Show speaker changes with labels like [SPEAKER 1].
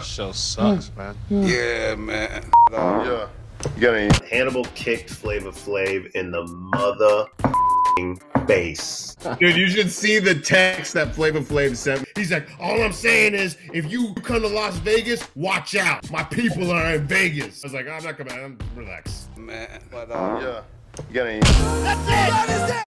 [SPEAKER 1] This show sucks, man.
[SPEAKER 2] Yeah, man.
[SPEAKER 3] Yeah. You got any?
[SPEAKER 4] Hannibal kicked Flavor Flav in the mother face.
[SPEAKER 5] Dude, you should see the text that Flavor Flav sent. He's like, all I'm saying is, if you come to Las Vegas, watch out. My people are in Vegas. I was like, I'm not coming. Relax.
[SPEAKER 2] Man, but
[SPEAKER 3] Yeah. You got any?
[SPEAKER 6] That's it! That is it!